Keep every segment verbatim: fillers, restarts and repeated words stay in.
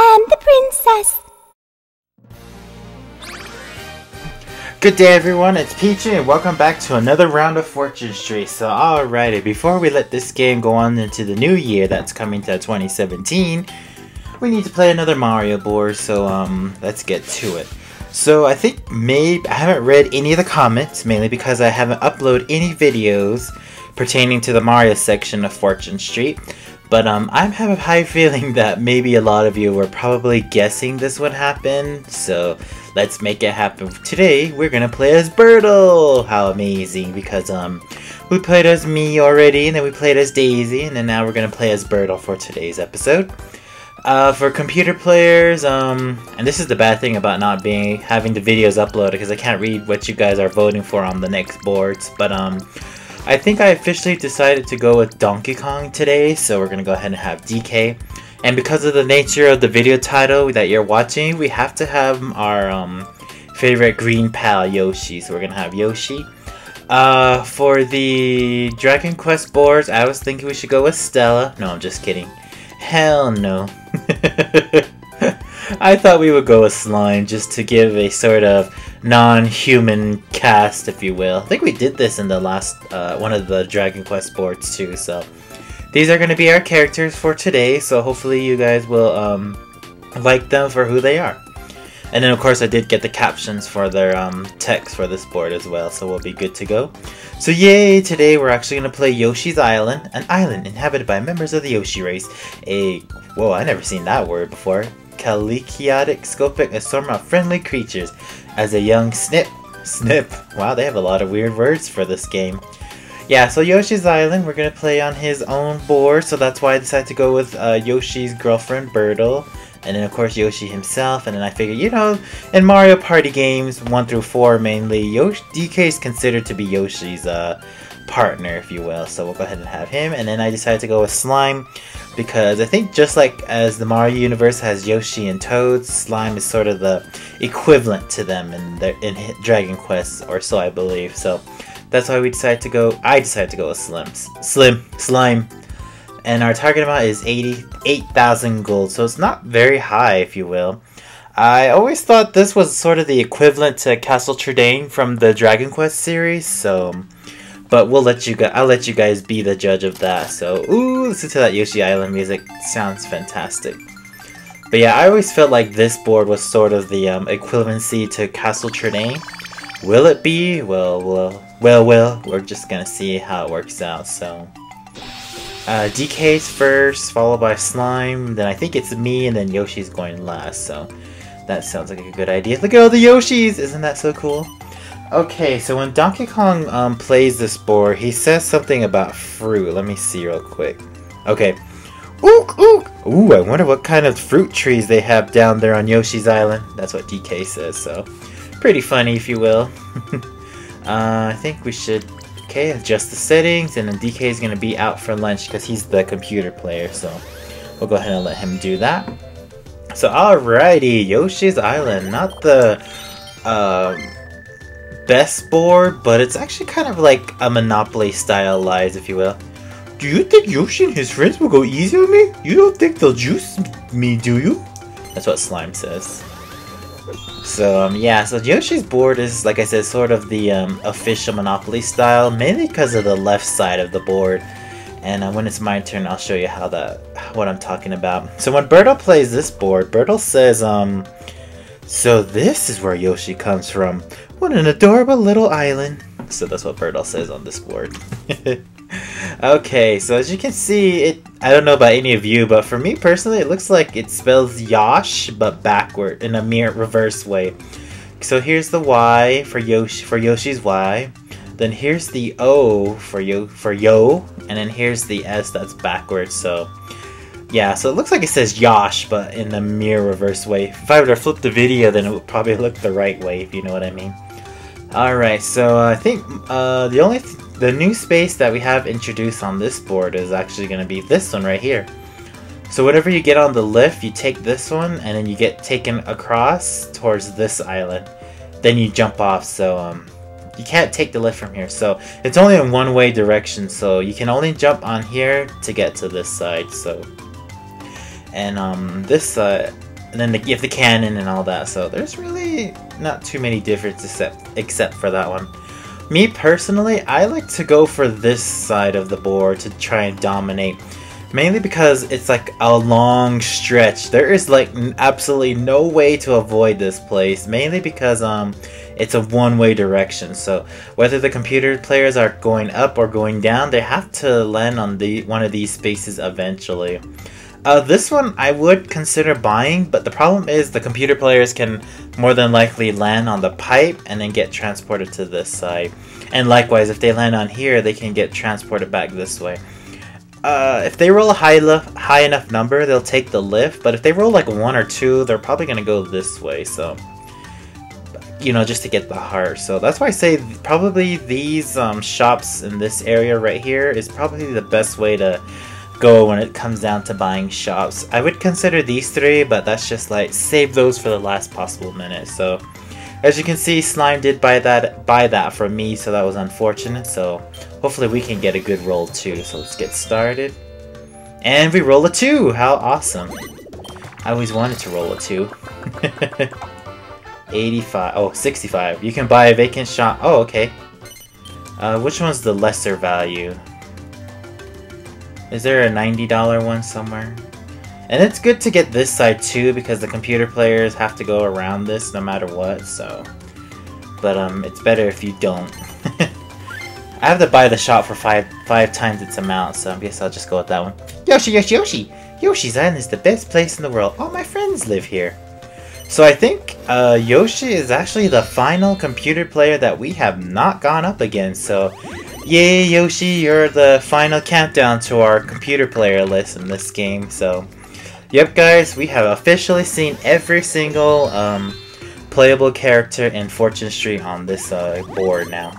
am the princess. Good day everyone, it's Peachy and welcome back to another round of Fortune Street. So alrighty, before we let this game go on into the new year that's coming to twenty seventeen, we need to play another Mario board, so um, let's get to it. So I think maybe, I haven't read any of the comments, mainly because I haven't uploaded any videos pertaining to the Mario section of Fortune Street. But um, I have a high feeling that maybe a lot of you were probably guessing this would happen, so let's make it happen. Today, we're gonna play as Birtle! How amazing, because um, we played as me already, and then we played as Daisy, and then now we're gonna play as Birtle for today's episode. Uh, for computer players, um, and this is the bad thing about not being having the videos uploaded, because I can't read what you guys are voting for on the next boards, but um, I think I officially decided to go with Donkey Kong today, so we're gonna go ahead and have D K. And because of the nature of the video title that you're watching, we have to have our um, favorite green pal, Yoshi. So we're gonna have Yoshi. Uh, for the Dragon Quest boards, I was thinking we should go with Stella. No, I'm just kidding. Hell no. I thought we would go with Slime just to give a sort of non-human cast, if you will. I think we did this in the last uh, one of the Dragon Quest boards too, so these are going to be our characters for today, so hopefully you guys will um, like them for who they are. And then of course I did get the captions for their um, text for this board as well, so we'll be good to go. So yay, today we're actually going to play Yoshi's Island, an island inhabited by members of the Yoshi race. A, whoa, I never seen that word before. Caliciotic scopic assortment of friendly creatures. As a young snip, snip, wow, they have a lot of weird words for this game. Yeah, so Yoshi's Island, we're going to play on his own board, so that's why I decided to go with uh, Yoshi's girlfriend, Birtle, and then of course Yoshi himself, and then I figured, you know, in Mario Party games, one through four mainly, Yoshi, D K is considered to be Yoshi's uh, partner, if you will, so we'll go ahead and have him, and then I decided to go with Slime, because I think just like as the Mario universe has Yoshi and Toad, Slime is sort of the equivalent to them in, their, in Dragon Quest, or so I believe, so that's why we decided to go, I decided to go with Slim, Slim, Slime. And our target amount is eighty-eight thousand gold, so it's not very high, if you will. I always thought this was sort of the equivalent to Castle Trudane from the Dragon Quest series, so, but we'll let you guys, I'll let you guys be the judge of that. So, ooh, listen to that Yoshi Island music, sounds fantastic. But yeah, I always felt like this board was sort of the um, equivalency to Castle Trudane. Will it be? Well, well, well, well, we're just gonna see how it works out, so. Uh, D K's first, followed by Slime, then I think it's me, and then Yoshi's going last, so that sounds like a good idea. Look at all the Yoshis! Isn't that so cool? Okay, so when Donkey Kong um, plays this board, he says something about fruit. Let me see real quick. Okay. Ook, ook! Ooh, I wonder what kind of fruit trees they have down there on Yoshi's Island. That's what D K says, so pretty funny, if you will. uh, I think we should... Okay, adjust the settings, and then D K is going to be out for lunch because he's the computer player, so we'll go ahead and let him do that. So alrighty, Yoshi's Island, not the uh, best board, but it's actually kind of like a Monopoly style lies, if you will. Do you think Yoshi and his friends will go easy on me? You don't think they'll juice me, do you? That's what Slime says. So um, yeah, so Yoshi's board is, like I said, sort of the um, official Monopoly style, mainly because of the left side of the board. And uh, when it's my turn, I'll show you how that, what I'm talking about. So when Birtle plays this board, Birtle says, um, so this is where Yoshi comes from. What an adorable little island. So that's what Birtle says on this board. Okay, so as you can see, it I don't know about any of you, but for me personally, it looks like it spells Yosh, but backward, in a mere reverse way. So here's the Y for Yoshi, for Yoshi's Y. Then here's the O for Yo, for Yo, and then here's the S that's backwards, so yeah, so it looks like it says Yosh, but in a mere reverse way. If I were to flip the video, then it would probably look the right way, if you know what I mean. Alright, so uh, I think uh, the only th the new space that we have introduced on this board is actually going to be this one right here. So whenever you get on the lift, you take this one, and then you get taken across towards this island. Then you jump off, so um, you can't take the lift from here. So it's only in one way direction, so you can only jump on here to get to this side. So, and um, this uh, And then the, you have the cannon and all that, so there's really not too many differences except, except for that one. Me personally, I like to go for this side of the board to try and dominate. Mainly because it's like a long stretch. There is like absolutely no way to avoid this place. Mainly because um, it's a one-way direction. So whether the computer players are going up or going down, they have to land on the one of these spaces eventually. Uh, this one I would consider buying, but the problem is the computer players can more than likely land on the pipe and then get transported to this side. And likewise, if they land on here, they can get transported back this way. Uh, if they roll a high, high enough number, they'll take the lift, but if they roll like one or two, they're probably going to go this way, so... You know, just to get the heart. So that's why I say probably these um, shops in this area right here is probably the best way to go when it comes down to buying shops. I would consider these three, but that's just like save those for the last possible minute. So as you can see, Slime did buy that buy that from me, so that was unfortunate. So hopefully we can get a good roll too. So let's get started. And we roll a two! How awesome. I always wanted to roll a two. eighty-five. Oh, sixty-five. You can buy a vacant shop. Oh, okay. Uh, which one's the lesser value? Is there a ninety dollar one somewhere? And it's good to get this side too, because the computer players have to go around this no matter what, so... But um, it's better if you don't. I have to buy the shop for five five times its amount, so I guess I'll just go with that one. Yoshi, Yoshi, Yoshi! Yoshi's Island is the best place in the world. All my friends live here. So I think uh, Yoshi is actually the final computer player that we have not gone up against, so... Yay, Yoshi, you're the final countdown to our computer player list in this game, so... Yep, guys, we have officially seen every single um, playable character in Fortune Street on this uh, board now.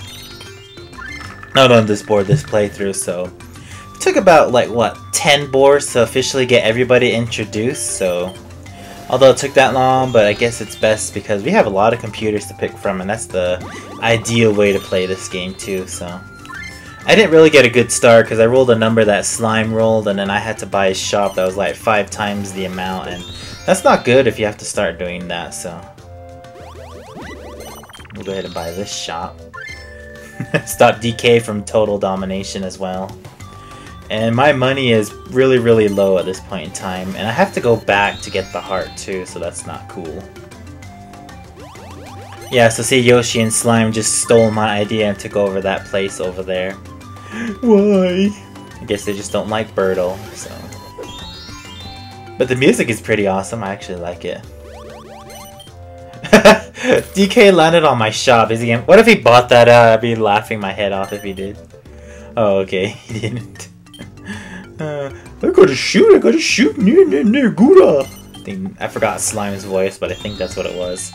Not on this board, this playthrough, so... It took about, like, what, ten boards to officially get everybody introduced, so... Although it took that long, but I guess it's best because we have a lot of computers to pick from, and that's the ideal way to play this game too, so... I didn't really get a good start because I rolled a number that Slime rolled, and then I had to buy a shop that was like five times the amount, and that's not good if you have to start doing that, so... We'll go ahead and buy this shop. Stop D K from total domination as well. And my money is really, really low at this point in time. And I have to go back to get the heart too, so that's not cool. Yeah, so see, Yoshi and Slime just stole my idea and took over that place over there. Why? I guess they just don't like Birdo, so... But the music is pretty awesome, I actually like it. D K landed on my shop. Is he gonna... What if he bought that out? I'd be laughing my head off if he did. Oh, okay, he didn't. Uh, I gotta shoot, I gotta shoot, near, near, near, Gura. I think I forgot Slime's voice, but I think that's what it was.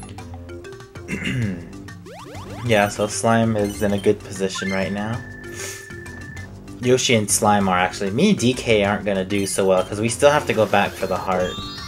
Yeah, so Slime is in a good position right now. Yoshi and Slime are actually... Me and D K aren't gonna do so well, because we still have to go back for the heart.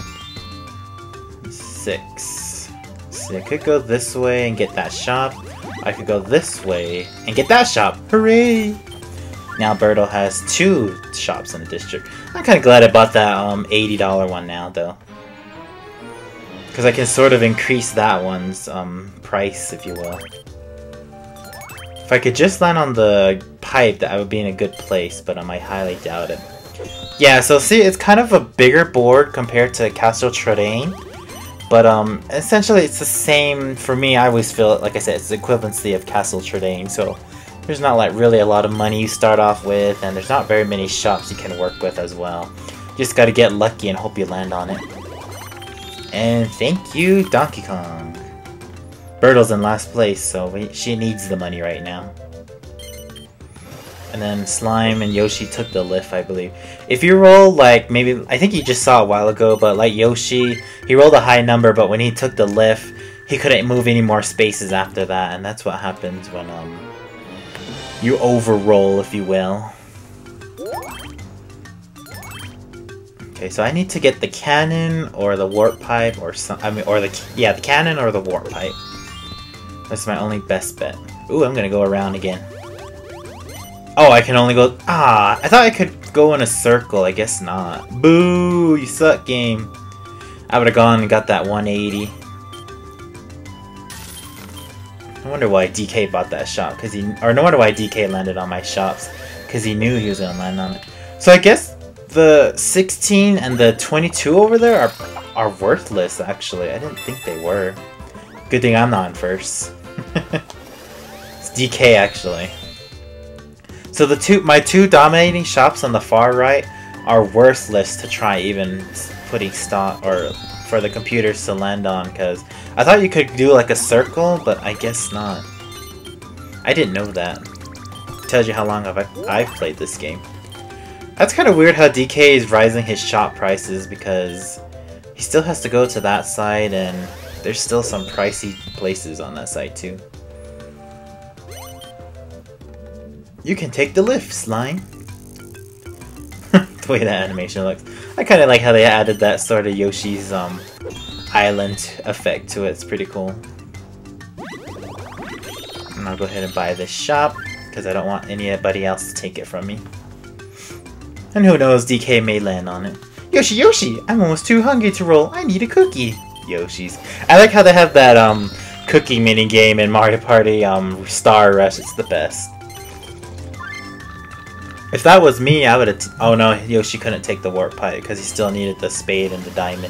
Six. So I could go this way and get that shop. I could go this way and get that shop. Hooray! Now Birdo has two shops in the district. I'm kind of glad I bought that um, eighty dollar one now, though. Because I can sort of increase that one's um, price, if you will. If I could just land on the pipe, that I would be in a good place, but um, I highly doubt it. Yeah, so see, it's kind of a bigger board compared to Castle Tradain. But um, essentially it's the same, for me, I always feel, like I said, it's the equivalency of Castle Tradain, so... There's not like really a lot of money you start off with, and there's not very many shops you can work with as well. You just gotta get lucky and hope you land on it. And thank you, Donkey Kong. Birdo's in last place, so we, she needs the money right now. And then Slime and Yoshi took the lift, I believe. If you roll like maybe, I think you just saw a while ago, but like Yoshi, he rolled a high number, but when he took the lift, he couldn't move any more spaces after that, and that's what happens when um. you overroll, if you will. Okay, so I need to get the cannon or the warp pipe or some. I mean, or the yeah, the cannon or the warp pipe. That's my only best bet. Ooh, I'm gonna go around again. Oh, I can only go. Ah, I thought I could go in a circle. I guess not. Boo! You suck, game. I would have gone and got that one eighty. I wonder why D K bought that shop, cause he, or no wonder why D K landed on my shops, cause he knew he was gonna land on it. So I guess the sixteen and the twenty-two over there are are worthless. Actually, I didn't think they were. Good thing I'm not in first. It's D K actually. So the two, my two dominating shops on the far right are worthless to try even putting stock or for the computers to land on, because I thought you could do like a circle, but I guess not. I didn't know that. Tells you how long I've I've played this game. That's kind of weird how D K is rising his shop prices, because he still has to go to that side and there's still some pricey places on that side too. You can take the lift, Slime. The way that animation looks. I kind of like how they added that sort of Yoshi's um, island effect to it. It's pretty cool. And I'll go ahead and buy this shop, because I don't want anybody else to take it from me. And who knows, D K may land on it. Yoshi, Yoshi! I'm almost too hungry to roll. I need a cookie. Yoshi's. I like how they have that um, cookie mini game in Mario Party um, Star Rush. It's the best. If that was me, I would have... Oh no, Yoshi couldn't take the warp pipe because he still needed the spade and the diamond.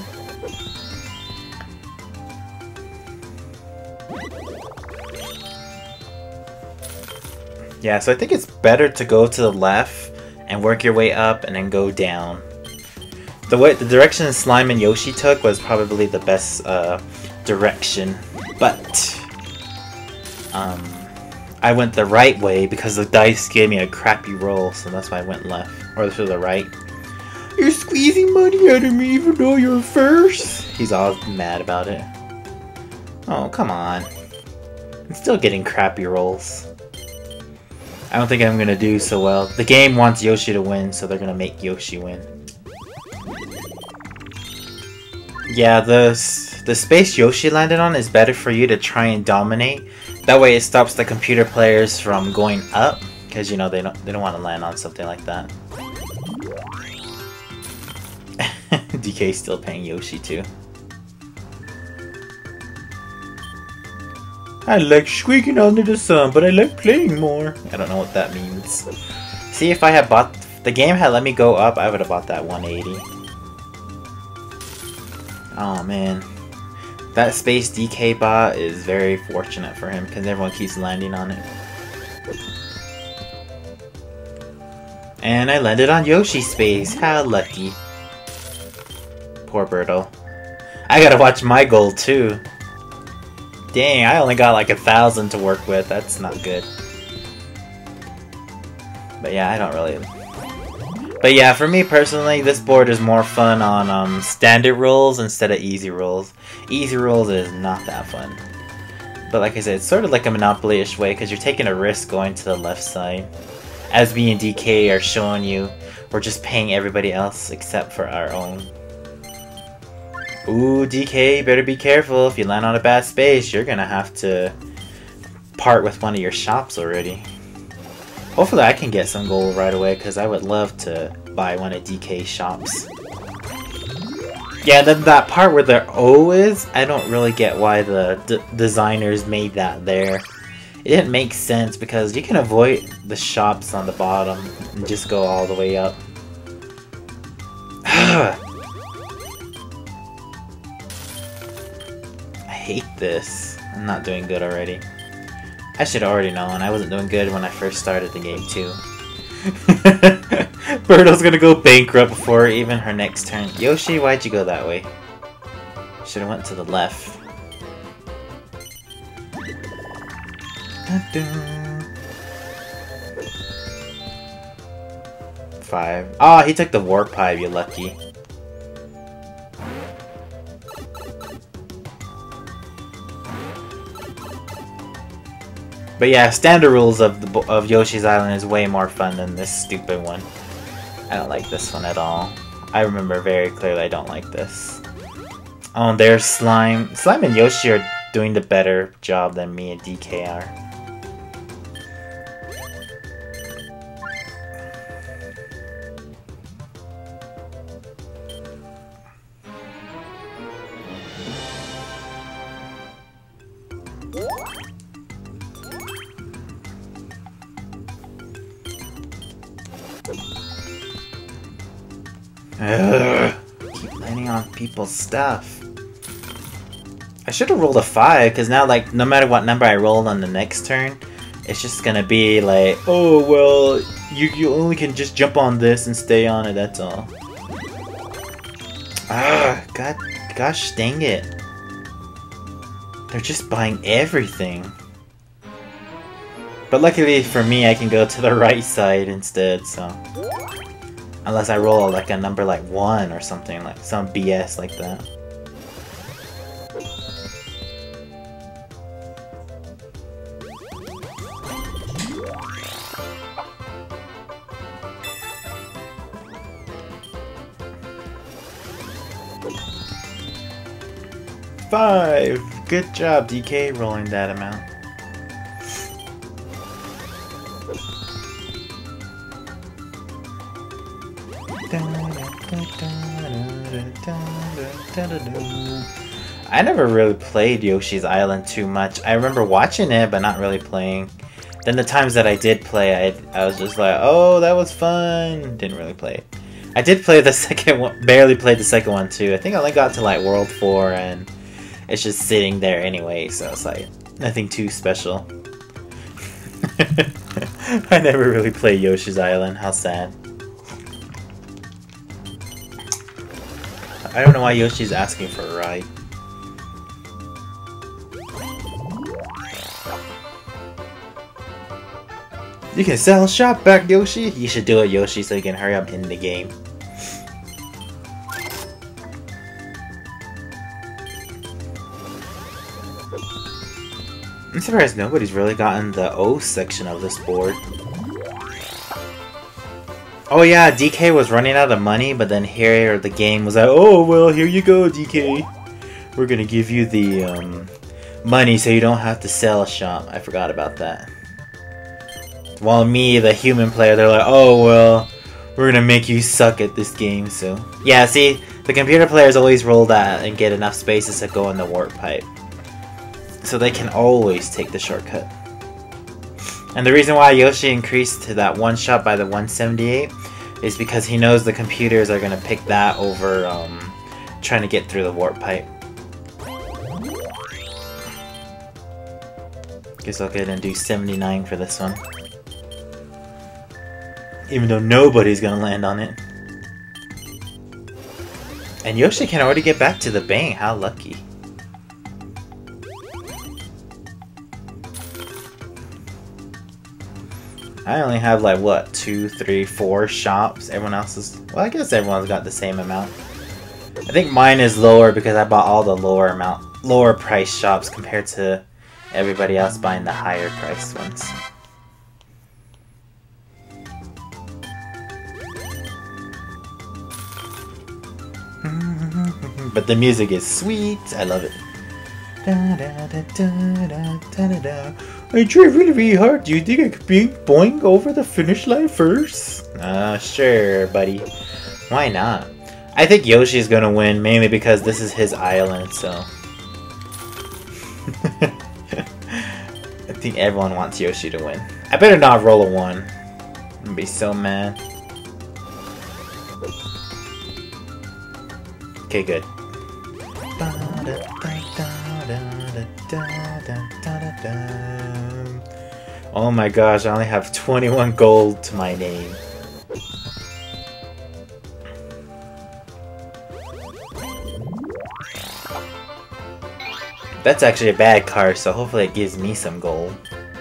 Yeah, so I think it's better to go to the left and work your way up and then go down. The way the direction Slime and Yoshi took was probably the best uh, direction, but um, I went the right way because the dice gave me a crappy roll, so that's why I went left, or to the right. You're squeezing money out of me even though you're first? He's all mad about it. Oh, come on. I'm still getting crappy rolls. I don't think I'm gonna do so well. The game wants Yoshi to win, so they're gonna make Yoshi win. Yeah, the the space Yoshi landed on is better for you to try and dominate. That way, it stops the computer players from going up, because you know they don't they don't want to land on something like that. D K's still paying Yoshi too. I like squeaking under the sun, but I like playing more. I don't know what that means. See, if I had bought the game had let me go up, I would have bought that one eighty. Oh man, that space D K bot is very fortunate for him because everyone keeps landing on it. And I landed on Yoshi space. How lucky. Poor Birdo. I gotta watch my goal too. Dang, I only got like a thousand to work with. That's not good. But yeah, I don't really... But yeah, for me personally, this board is more fun on um, standard rolls instead of easy rolls. Easy rolls is not that fun. But like I said, it's sort of like a Monopoly-ish way because you're taking a risk going to the left side. As me and D K are showing you, we're just paying everybody else except for our own. Ooh, D K, better be careful. If you land on a bad space, you're gonna have to part with one of your shops already. Hopefully I can get some gold right away, because I would love to buy one of D K's shops. Yeah, then that part where the O is, I don't really get why the d designers made that there. It didn't make sense, because you can avoid the shops on the bottom and just go all the way up. I hate this. I'm not doing good already. I should have already known. I wasn't doing good when I first started the game too. Birdo's gonna go bankrupt before even her next turn. Yoshi, why'd you go that way? Should have went to the left. Five. Oh, he took the warp pipe, you lucky. But yeah, standard rules of the of Yoshi's Island is way more fun than this stupid one. I don't like this one at all. I remember very clearly I don't like this. Oh, there's Slime. Slime and Yoshi are doing the better job than me and D K are. Ugh. Keep landing on people's stuff. I should have rolled a five, because now, like, no matter what number I roll on the next turn, it's just gonna be like, oh, well, you, you only can just jump on this and stay on it, that's all. Ah, god, gosh dang it. They're just buying everything. But luckily for me, I can go to the right side instead, so... Unless I roll like a number like one or something, like some B S like that. Five! Good job, D K, rolling that amount. I never really played Yoshi's Island too much. I remember watching it, but not really playing. Then the times that I did play, I, I was just like, oh, that was fun. Didn't really play it. I did play the second one, barely played the second one too. I think I only got to like World four and it's just sitting there anyway, so it's like nothing too special. I never really played Yoshi's Island, how sad. I don't know why Yoshi's asking for a ride. You can sell shop back, Yoshi! You should do it, Yoshi, so you can hurry up in the game. I'm surprised nobody's really gotten the O section of this board. Oh yeah, D K was running out of money, but then here the game was like, oh well, here you go, D K. We're gonna give you the um, money so you don't have to sell a shop. I forgot about that. While me, the human player, they're like, oh well, we're gonna make you suck at this game, so... Yeah, see, the computer players always roll that and get enough spaces to go in the warp pipe. So they can always take the shortcut. And the reason why Yoshi increased to that one shot by the one seventy-eight is because he knows the computers are gonna pick that over um, trying to get through the warp pipe. Guess I'll go ahead and do seventy-nine for this one. Even though nobody's gonna land on it. And Yoshi can already get back to the bank, how lucky. I only have like, what, two, three, four shops. Everyone else is... Well, I guess everyone's got the same amount. I think mine is lower because I bought all the lower amount, lower price shops compared to everybody else buying the higher price ones. But the music is sweet. I love it. Da, da, da, da, da, da, da. I tried really, really hard. Do you think I could be boing over the finish line first? Uh, sure, buddy. Why not? I think Yoshi is gonna win, mainly because this is his island, so... I think everyone wants Yoshi to win. I better not roll a one. I'm gonna be so mad. Okay, good. Oh my gosh, I only have twenty-one gold to my name. That's actually a bad card, so hopefully it gives me some gold.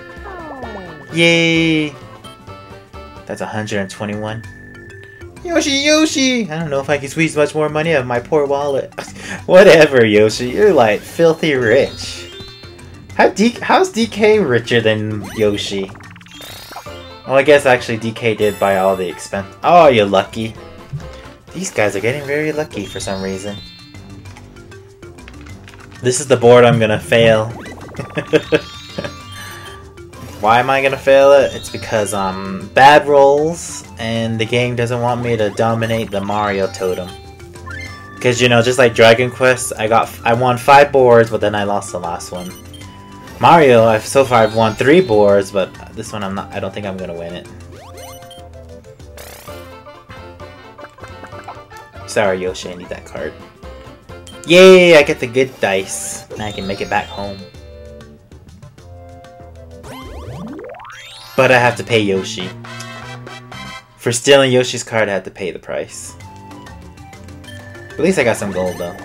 Yay! That's one hundred twenty-one. Yoshi, Yoshi! I don't know if I can squeeze much more money out of my poor wallet. Whatever, Yoshi. You're like filthy rich. How D how's D K richer than Yoshi? Well, I guess actually D K did buy all the expense. Oh, you're lucky. These guys are getting very lucky for some reason. This is the board I'm gonna fail. Why am I gonna fail it? It's because um bad rolls and the game doesn't want me to dominate the Mario totem. Because you know, just like Dragon Quest, I got I won five boards, but then I lost the last one. Mario, I've so far I've won three boards, but this one I'm not. I don't think I'm gonna win it. Sorry, Yoshi, I need that card. Yay, I get the good dice. Now I can make it back home. But I have to pay Yoshi. For stealing Yoshi's card, I had to pay the price. At least I got some gold, though.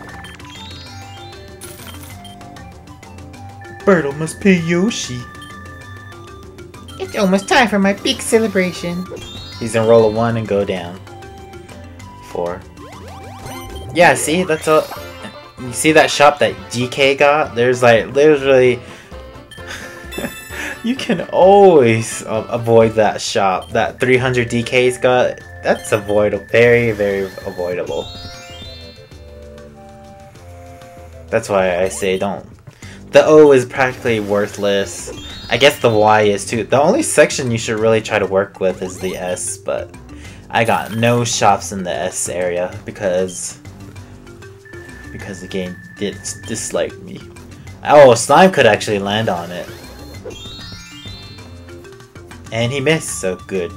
Birdo must pay Yoshi. It's almost time for my big celebration. He's gonna roll a one and go down. Four. Yeah, see? That's all. You see that shop that D K got? There's like literally. You can always uh, avoid that shop. That three hundred D K's got. That's avoidable. Very, very avoidable. That's why I say don't. The O is practically worthless. I guess the Y is too. The only section you should really try to work with is the S, but I got no shops in the S area because because the game did dislike me. Oh, Slime could actually land on it. And he missed, so good.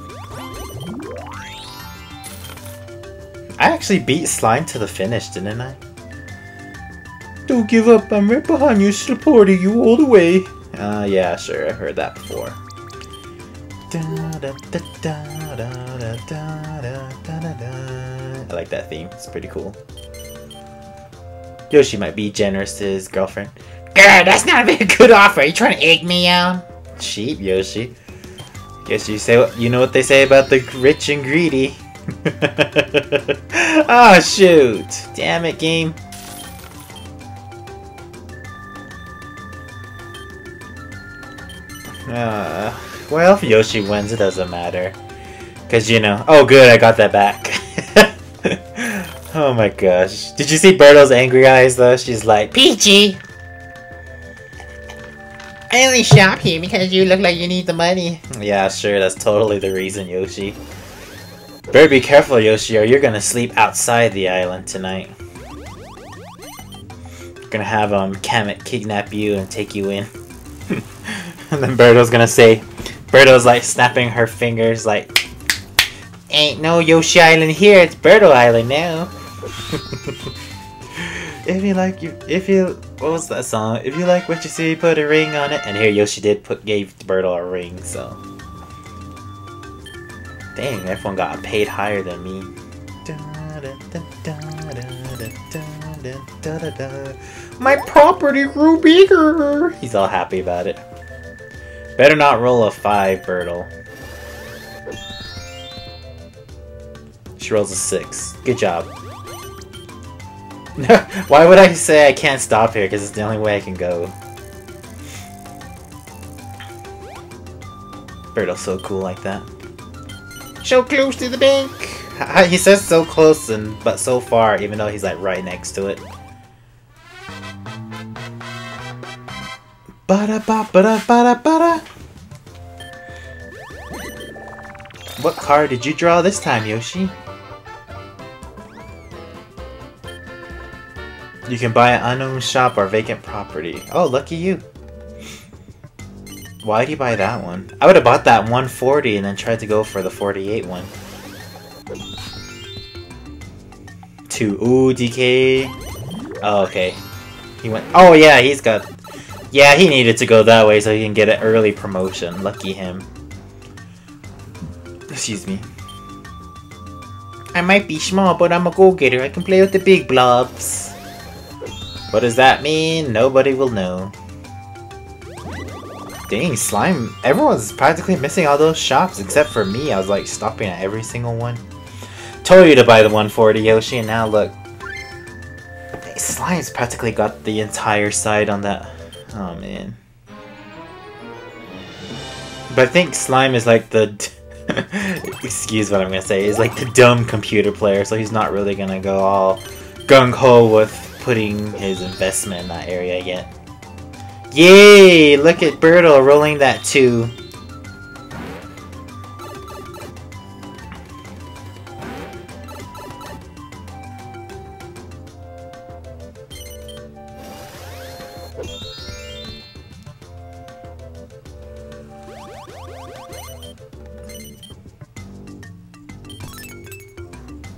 I actually beat Slime to the finish, didn't I? Don't give up, I'm right behind you, supporting you all the way. Uh, yeah, sure, I've heard that before. I like that theme, it's pretty cool. Yoshi might be generous to his girlfriend. Girl, that's not a very good offer. Are you trying to egg me out? Cheap, Yoshi. Guess you say what you know what they say about the rich and greedy. Oh shoot! Damn it, game. Uh, well, if Yoshi wins, it doesn't matter. Cause you know. Oh, good, I got that back. Oh my gosh! Did you see Birdo's angry eyes though? She's like, Peachy. I only shop here because you look like you need the money. yeah, sure, that's totally the reason, Yoshi. Better be careful, Yoshi, or you're gonna sleep outside the island tonight. Gonna have um Kamek kidnap you and take you in. And then Birdo's gonna say, Birdo's like snapping her fingers like, ain't no Yoshi Island here, it's Birdo Island now. If you like you, if you, what was that song? If you like what you see, put a ring on it. And here Yoshi did put, gave Birdo a ring, so. Dang, everyone got paid higher than me. My property grew bigger! He's all happy about it. Better not roll a five, Birdo. She rolls a six. Good job. Why would I say I can't stop here? Because it's the only way I can go. Birdo's so cool like that. So close to the bank. He says so close and but so far, even though he's like right next to it. Ba-da ba ba-da ba-da ba-da. What card did you draw this time, Yoshi? You can buy an unknown shop or vacant property. Oh, lucky you. Why did you buy that one? I would have bought that one forty and then tried to go for the forty-eight one. Two. Ooh, D K. Oh, okay. He went. Oh, yeah, he's got. Yeah, he needed to go that way so he can get an early promotion. Lucky him. Excuse me. I might be small, but I'm a go-getter. I can play with the big blobs. What does that mean? Nobody will know. Dang, Slime. Everyone's practically missing all those shops except for me. I was like stopping at every single one. Told you to buy the one forty, Yoshi, and now look. Dang, Slime's practically got the entire side on that. Oh, man. But I think Slime is like the... excuse what I'm gonna say. Is like the dumb computer player, so he's not really gonna go all gung-ho with putting his investment in that area yet. Yay! Look at Birdo rolling that two.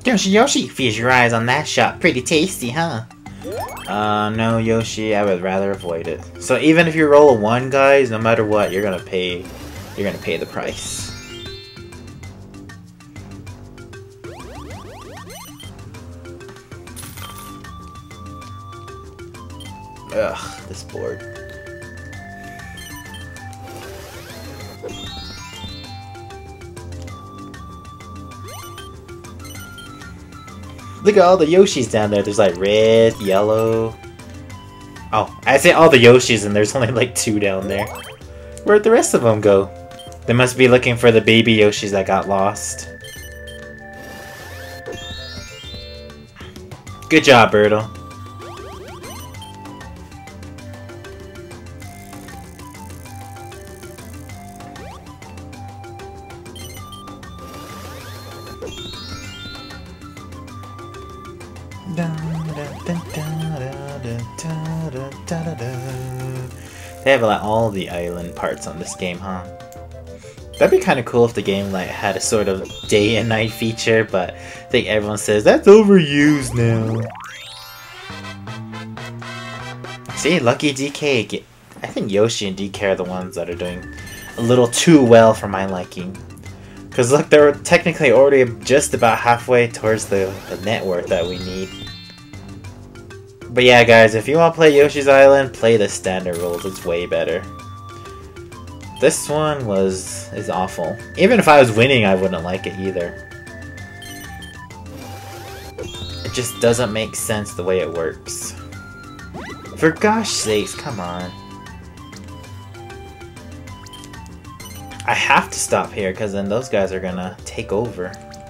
Yoshi, Yoshi, feast your eyes on that shop. Pretty tasty, huh? Uh, no, Yoshi, I would rather avoid it. So even if you roll a one, guys, no matter what, you're gonna pay, you're gonna pay the price. Ugh, this board. Look at all the Yoshis down there. There's like red, yellow. Oh, I say all the Yoshis and there's only like two down there. Where'd the rest of them go? They must be looking for the baby Yoshis that got lost. Good job, Birdo. They have like all the island parts on this game, huh? That'd be kind of cool if the game like had a sort of day and night feature, but I think everyone says that's overused now. See, lucky D K. I think Yoshi and D K are the ones that are doing a little too well for my liking. Cause look, they're technically already just about halfway towards the, the net worth that we need. But yeah, guys, if you want to play Yoshi's Island, play the standard rules. It's way better. This one was is awful. Even if I was winning, I wouldn't like it either. It just doesn't make sense the way it works. For gosh sakes, come on. I have to stop here because then those guys are gonna take over.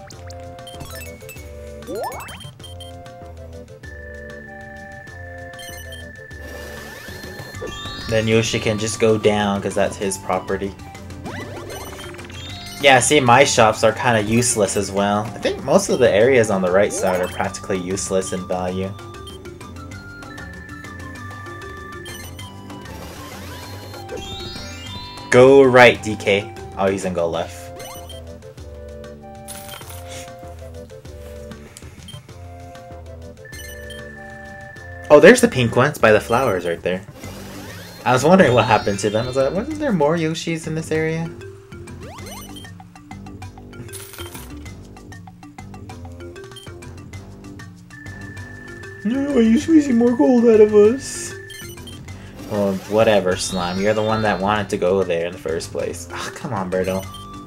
Then Yoshi can just go down because that's his property. Yeah, see, my shops are kind of useless as well. I think most of the areas on the right side are practically useless in value. Go right, D K. Oh, he's gonna go left. Oh, there's the pink ones by the flowers right there. I was wondering what happened to them. I was like, wasn't there more Yoshis in this area? No, are you squeezing more gold out of us? Well, whatever, Slime. You're the one that wanted to go there in the first place. Oh, come on, Birdo.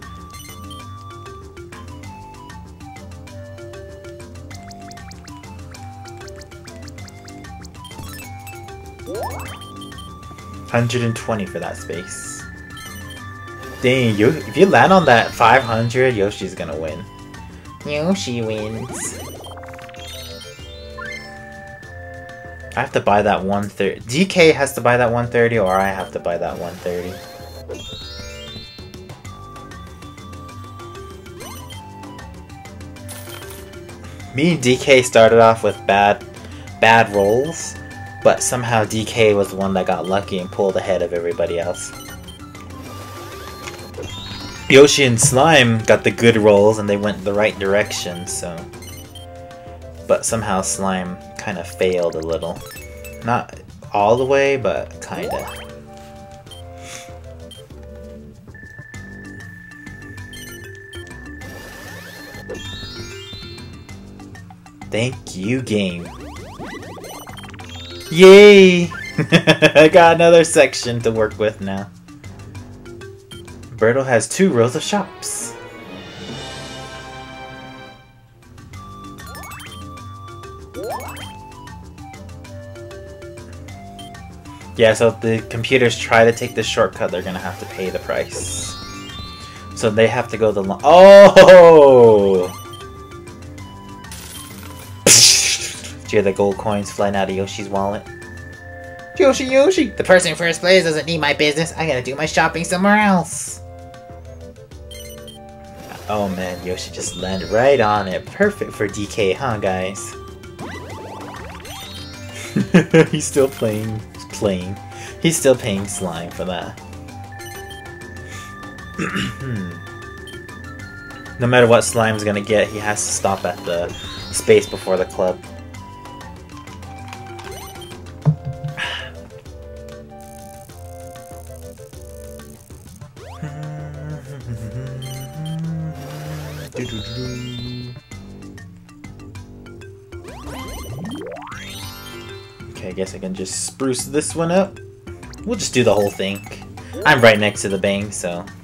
one hundred twenty for that space. Dang, you, if you land on that five hundred, Yoshi's gonna win. Yoshi wins. I have to buy that one thirty. D K has to buy that one thirty, or I have to buy that one thirty. Me and D K started off with bad, bad rolls. But somehow D K was the one that got lucky and pulled ahead of everybody else. Yoshi and Slime got the good rolls and they went the right direction, so... But somehow Slime kind of failed a little. Not all the way, but kinda. Thank you, game. Yay! I got another section to work with now. Birdo has two rows of shops. Yeah, so if the computers try to take the shortcut, they're gonna have to pay the price. So they have to go the long- Oh! Do you hear the gold coins flying out of Yoshi's wallet? Yoshi, Yoshi! The person in first place doesn't need my business. I gotta do my shopping somewhere else. Oh man, Yoshi just landed right on it. Perfect for D K, huh, guys? He's still playing. Playing. He's still paying Slime for that. No matter what Slime's gonna get, he has to stop at the space before the club. Okay, I guess I can just spruce this one up. We'll just do the whole thing. I'm right next to the bank, so